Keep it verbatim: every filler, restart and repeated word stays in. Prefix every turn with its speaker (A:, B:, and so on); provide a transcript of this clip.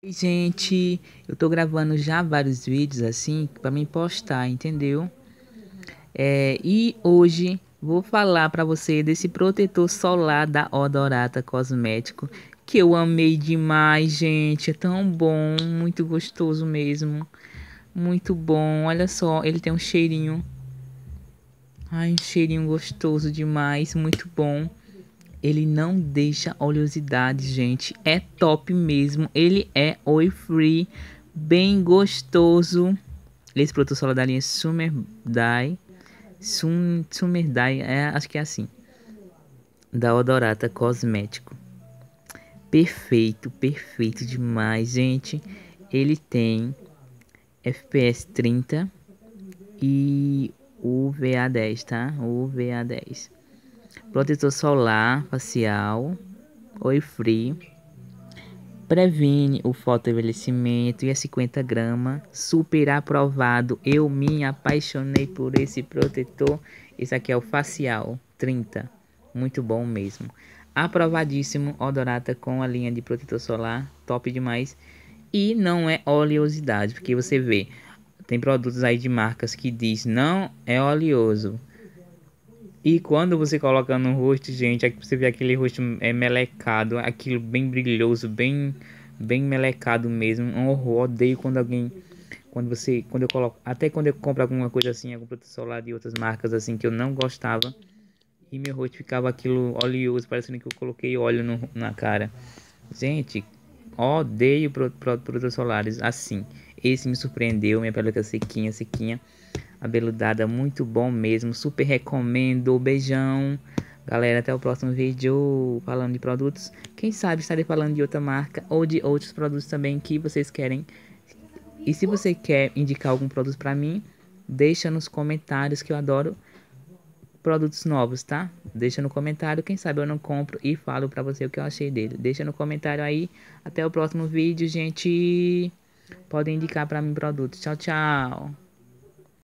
A: Gente, eu tô gravando já vários vídeos assim pra me postar, entendeu? É, e hoje vou falar pra você desse protetor solar da Odorata Cosmético que eu amei demais, gente. É tão bom, muito gostoso mesmo, muito bom. Olha só, ele tem um cheirinho, ai, um cheirinho gostoso demais, muito bom. Ele não deixa oleosidade, gente. É top mesmo. Ele é oil free, bem gostoso. Esse produto solar da linha Summer Dye. Sum, Summer Dye, é, acho que é assim. Da Odorata Cosmético. Perfeito, perfeito demais, gente. Ele tem F P S trinta e U V A dez, tá? U V A dez. Protetor solar facial, oil free. Previne o fotoenvelhecimento e é cinquenta gramas, super aprovado. Eu me apaixonei por esse protetor. Esse aqui é o facial trinta, muito bom mesmo. Aprovadíssimo, Odorata com a linha de protetor solar, top demais. E não é oleosidade, porque você vê, tem produtos aí de marcas que diz não é oleoso. E quando você coloca no rosto, gente, aqui você vê aquele rosto é melecado, aquilo bem brilhoso, bem bem melecado mesmo. Um horror, odeio quando alguém quando você quando eu coloco, até quando eu compro alguma coisa assim, algum protetor solar de outras marcas assim que eu não gostava, e meu rosto ficava aquilo oleoso, parecendo que eu coloquei óleo no, na cara. Gente, odeio pro, pro, produtos solares assim. Esse me surpreendeu, minha pele fica sequinha, sequinha, abeludada, muito bom mesmo. Super recomendo. Beijão. Galera, até o próximo vídeo falando de produtos. Quem sabe estarei falando de outra marca ou de outros produtos também que vocês querem. E se você quer indicar algum produto pra mim, deixa nos comentários que eu adoro produtos novos, tá? Deixa no comentário, quem sabe eu não compro e falo pra você o que eu achei dele. Deixa no comentário aí. Até o próximo vídeo, gente. Podem indicar pra mim produtos. Tchau, tchau.